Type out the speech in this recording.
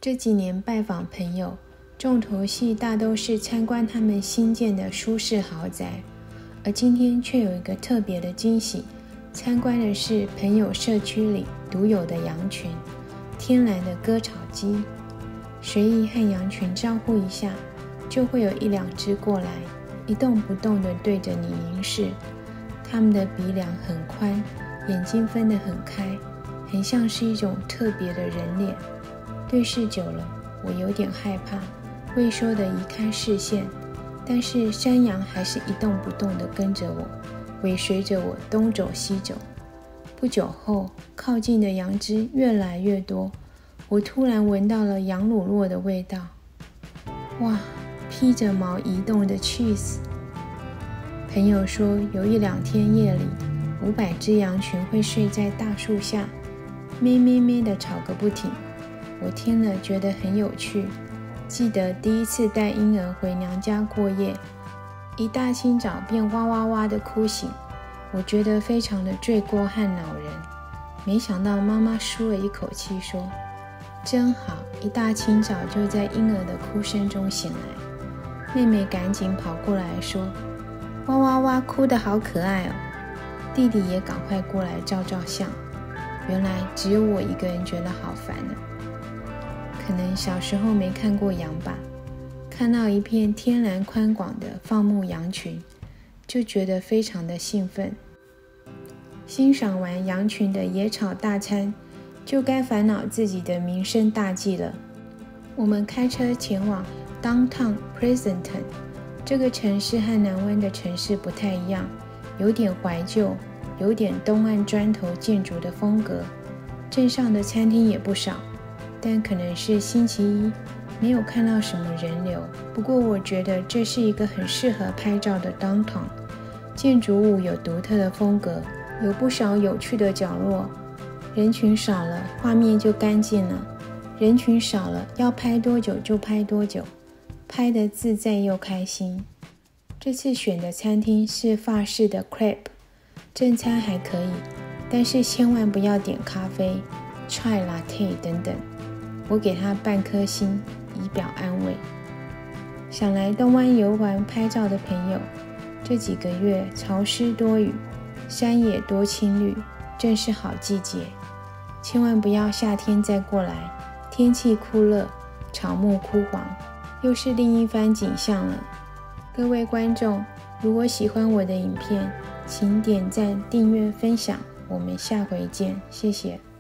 这几年拜访朋友，重头戏大都是参观他们新建的舒适豪宅，而今天却有一个特别的惊喜，参观的是朋友社区里独有的羊群，天然的割草机。随意和羊群招呼一下，就会有1-2只过来，一动不动地对着你凝视。它们的鼻梁很宽，眼睛分得很开，很像是一种特别的人脸。对视久了，我有点害怕，畏缩地移开视线，但是山羊还是一动不动地跟着我，尾随着我东走西走。不久后，靠近的羊只越来越多，我突然闻到了羊乳酪的味道。哇，披着毛移动的 cheese。 朋友说有1-2天夜里500只羊群会睡在大树下，咩咩咩地吵个不停。我听了觉得很有趣，记得第一次带婴儿回娘家过夜，一大清早便哇哇哇地哭醒，我觉得非常的罪过和恼人。没想到妈妈舒了一口气说，真好，一大清早就在婴儿的哭声中醒来。妹妹赶紧跑过来说，哇哇哇，哭得好可爱哦。弟弟也赶快过来照照相。原来只有我一个人觉得好烦呢。可能小时候没看过羊吧，看到一片天然宽广的放牧羊群，就觉得非常的兴奋。欣赏完羊群的野草大餐，就该烦恼自己的民生大计了。我们开车前往 Downtown Pleasanton， 这个城市和南湾的城市不太一样，有点怀旧，有点东岸砖头建筑的风格。镇上的餐厅也不少，但可能是星期一，没有看到什么人流。不过我觉得这是一个很适合拍照的 downtown， 建筑物有独特的风格，有不少有趣的角落。人群少了，画面就干净了。人群少了，要拍多久就拍多久，拍得自在又开心。这次选的餐厅是法式的 crepe， 正餐还可以，但是千万不要点咖啡、chai latte 等等。我给他半颗星，以表安慰。想来东湾游玩拍照的朋友，这几个月潮湿多雨，山野多青绿，正是好季节。千万不要夏天再过来，天气酷热，草木枯黄，又是另一番景象了。各位观众，如果喜欢我的影片，请点赞、订阅、分享，我们下回见，谢谢。